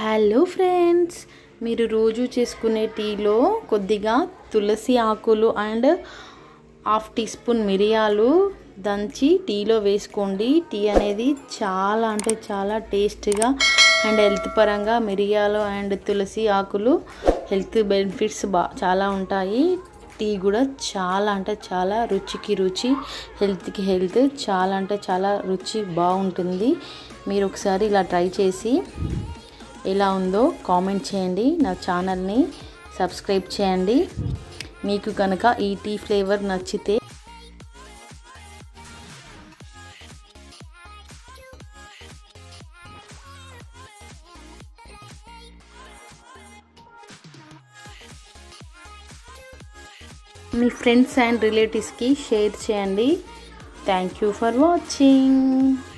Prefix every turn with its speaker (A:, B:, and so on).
A: Hello friends, మీరు రోజు చేసుకునే టీలో కొద్దిగా తులసి ఆకులు అండ్ హాఫ్ టీ స్పూన్ మిరియాలు దంచి టీలో వేసుకోండి. టీ అనేది చాలా అంటే చాలా టేస్టీగా అండ్ హెల్త్ పరంగా మిరియాలు అండ్ తులసి ఆకులు హెల్త్ బెనిఫిట్స్ చాలా ఉంటాయి. టీ కూడా చాలా అంటే చాలా రుచికి రుచి, హెల్త్కి హెల్త్, చాలా అంటే చాలా రుచి బాగుంటుంది. మీరు ఒకసారి ఇలా ట్రై చేసి ఎలా ఉందో కామెంట్ చేయండి. నా ఛానల్ని సబ్స్క్రైబ్ చేయండి. మీకు కనుక ఈ టీ ఫ్లేవర్ నచ్చితే మీ ఫ్రెండ్స్ అండ్ రిలేటివ్స్కి షేర్ చేయండి. Thank you for watching.